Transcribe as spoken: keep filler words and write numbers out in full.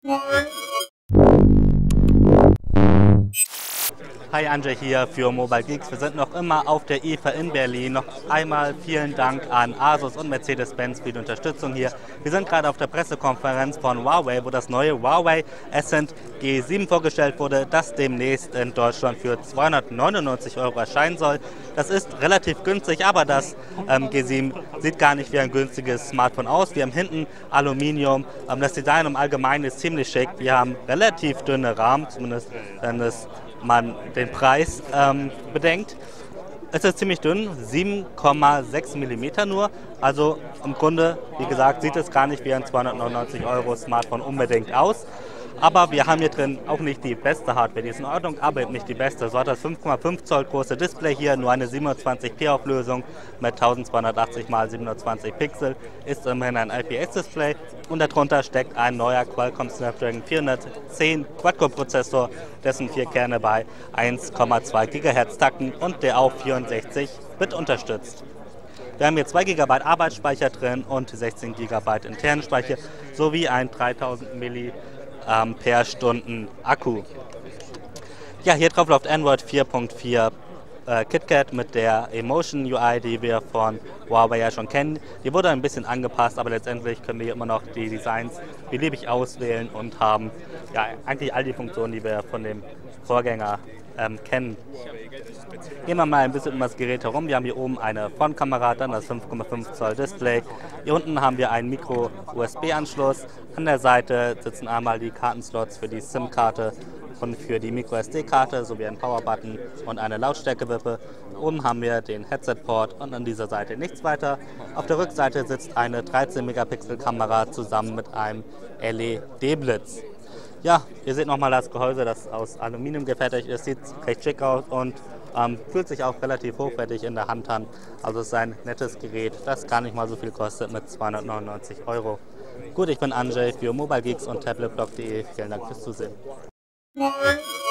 Hi, Andrzej hier für Mobile Geeks. Wir sind noch immer auf der I F A in Berlin. Noch einmal vielen Dank an Asus und Mercedes-Benz für die Unterstützung hier. Wir sind gerade auf der Pressekonferenz von Huawei, wo das neue Huawei Ascend G sieben vorgestellt wurde, das demnächst in Deutschland für zweihundertneunundneunzig Euro erscheinen soll. Das ist relativ günstig, aber das ähm, G sieben sieht gar nicht wie ein günstiges Smartphone aus. Wir haben hinten Aluminium. Ähm, das Design im Allgemeinen ist ziemlich schick. Wir haben relativ dünne Rahmen, zumindest wenn es man den Preis ähm, bedenkt. Es ist ziemlich dünn, sieben Komma sechs Millimeter nur. Also im Grunde, wie gesagt, sieht es gar nicht wie ein zweihundertneunundneunzig Euro Smartphone unbedingt aus. Aber wir haben hier drin auch nicht die beste Hardware, die ist in Ordnung, aber eben nicht die beste. So hat das fünf Komma fünf Zoll große Display hier, nur eine siebenundzwanzig p Auflösung mit eintausendzweihundertachtzig mal siebenundzwanzig Pixel, ist immerhin ein I P S-Display und darunter steckt ein neuer Qualcomm Snapdragon vierhundertzehn Quad-Core-Prozessor, dessen vier Kerne bei eins Komma zwei Gigahertz takten und der auch vierundsechzig Bit unterstützt. Wir haben hier zwei Gigabyte Arbeitsspeicher drin und sechzehn Gigabyte internen Speicher sowie ein dreitausend Milliampere-Stunden Akku. Ja, hier drauf läuft Android vier Punkt vier äh, KitKat mit der Emotion U I, die wir von Huawei ja schon kennen. Die wurde ein bisschen angepasst, aber letztendlich können wir immer noch die Designs beliebig auswählen und haben ja eigentlich all die Funktionen, die wir von dem Vorgänger ähm, kennen. Gehen wir mal ein bisschen um das Gerät herum. Wir haben hier oben eine Frontkamera, dann das fünf Komma fünf Zoll Display. Hier unten haben wir einen Micro-U S B-Anschluss. An der Seite sitzen einmal die Kartenslots für die SIM-Karte und für die Micro S D-Karte sowie ein Power-Button und eine Lautstärkewippe. Oben haben wir den Headset-Port und an dieser Seite nichts weiter. Auf der Rückseite sitzt eine dreizehn Megapixel Kamera zusammen mit einem L E D-Blitz. Ja, ihr seht nochmal das Gehäuse, das aus Aluminium gefertigt ist, sieht recht schick aus und ähm, fühlt sich auch relativ hochwertig in der Hand an. Also es ist ein nettes Gerät, das gar nicht mal so viel kostet mit zweihundertneunundneunzig Euro. Gut, ich bin Andrzej für Mobile Geeks und Tabletblog punkt de. Vielen Dank fürs Zusehen.